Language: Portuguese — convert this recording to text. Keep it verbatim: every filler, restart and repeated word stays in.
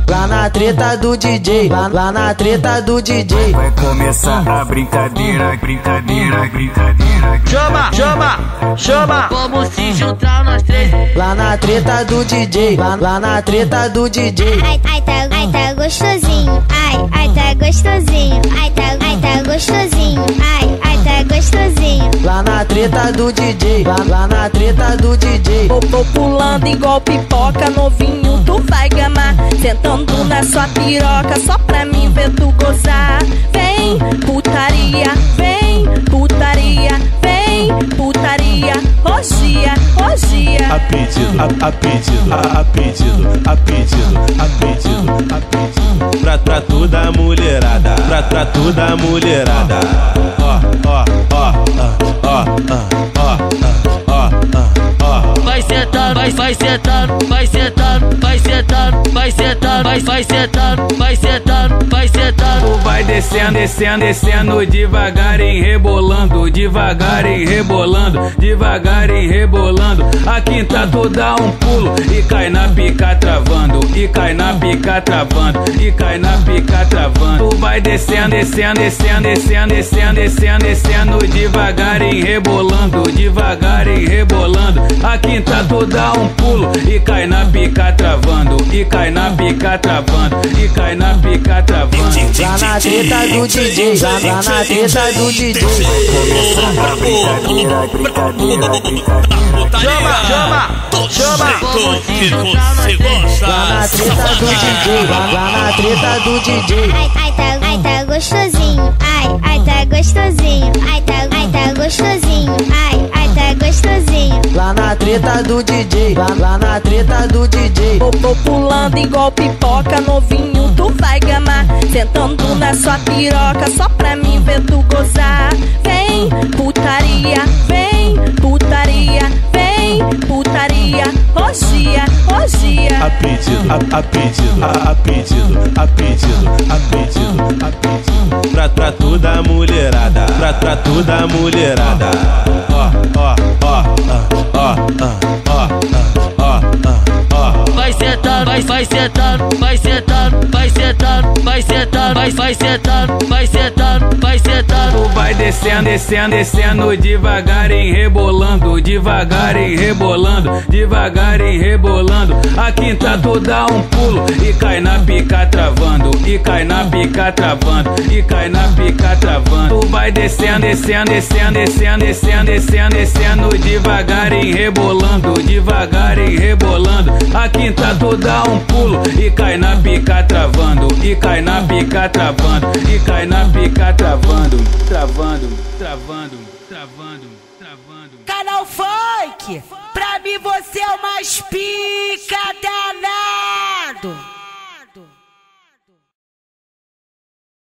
lá na treta do D J, lá, lá na treta do D J. Vai começar a brincadeira, brincadeira, brincadeira. Chama, chama, chama. Vamos se juntar nós três. Lá na treta do D J, lá, lá na treta do D J. Ai, ai, tá, ai, tá gostosinho. Ai, ai, tá gostosinho. Ai, tá, ai, tá gostosinho. Ai, ai, tá gostosinho. Lá na treta do D J, lá, lá na treta do D J. Tô, tô pulando igual pipoca, novinho, tu vai gamar. Sentando na sua piroca, só pra mim ver tu gozar. Vem, putaria, vem, putaria, vem, putaria. Rogia, rogia. A pedido, a, a pedido, a, a pedido, a pedido, a pedido, a pedido. Pra, pra toda a mulherada, pra, pra toda a mulherada. Ó, ó, ó, ó, ó, ó, ó. Vai sentar, vai, vai sentar, vai sentar, vai sentar, vai sentar, vai, vai sentar, vai sentar, vai sentar. Tu vai descendo, descendo, descendo devagarinho, rebolando, devagarinho, rebolando, devagarinho, rebolando. A quinta tu dá um pulo e cai na pica travando, e cai na pica travando, e cai na pica travando. Tu vai descendo, descendo, descendo, descendo, descendo, descendo, descendo devagarinho, rebolando, devagarinho, rebolando. A quinta tu dá um pulo e cai na pica travando, e cai na pica travando, e cai na pica travando. Lá na treta do D J, lá, lá na treta do D J. Começar a brincadeira, brincadeira, brincadeira. Chama, chama, chama. Que você gosta. Lá na treta do D J, lá, lá na treta do D J. Ai, ai, tá, ai, tá gostosinho. Ai, ai, tá gostosinho. Ai, tá, ai, tá gostosinho. Ai, ai, tá gostosinho. Lá na treta do D J, lá, lá na treta do D J. Tô, tô pulando igual pipoca, novinho, tu vai gamar. Sentando na sua piroca, só pra mim ver tu gozar. Vem, putaria, vem, putaria, vem, putaria. Rogia, rogia. A pedido, a, a pedido, a, a pedido, a pedido, a pedido, a pedido. Pra, pra toda a mulherada, pra, pra toda a mulherada. Ó, ó, ó, ó, ó, ó, ó. Vai sentar, vai, vai sentar, vai sentar, vai sentar, vai sentar, vai, vai sentar, vai sentar, vai sentar. Tu vai descendo, descendo, descendo devagarinho, rebolando, devagarinho, rebolando, devagarinho, rebolando. A quinta tu dá um pulo e cai na pica travando, e cai na pica travando, e cai na pica travando. Tu vai descendo, descendo, descendo, descendo, descendo, descendo, descendo devagarinho, rebolando, devagarinho, rebolando. A quinta tu dá um pulo e cai na pica travando, e cai na pica travando, e cai na pica travando, travando, travando, travando, travando. Canal Funk, pra mim você é o mais pica danado.